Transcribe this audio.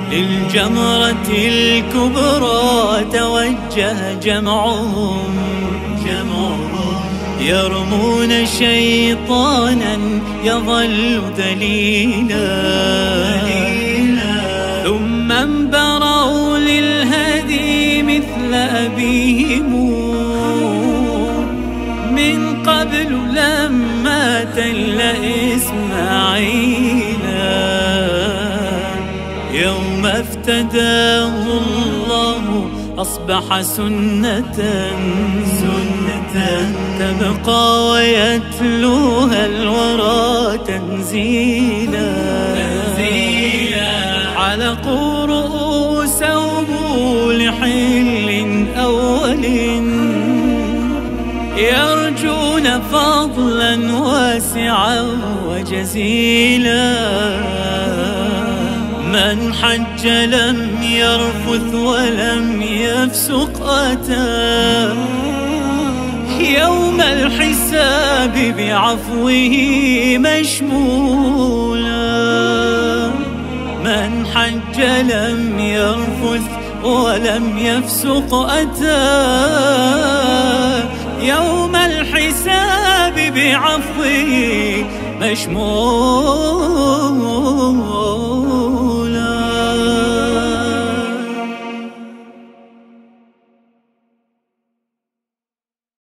للجمرة الكبرى توجه جمعهم يرمون شيطانا يظل ذليلا، ثم انبروا للهدي مثل أبيهم من قبل لما تل إسماعيلا. يوم افتداه الله أصبح سنة تبقى ويتلوها الورى تنزيلا. علقوا رؤوسهم لحل أول يرجون فضلا واسعا وجزيلا. من حج لم يرفث ولم يفسق أتى يوم الحساب بعفوه مشمولا. من حج لم يرفث ولم يفسق أتى يوم الحساب بعفوه مشمولا.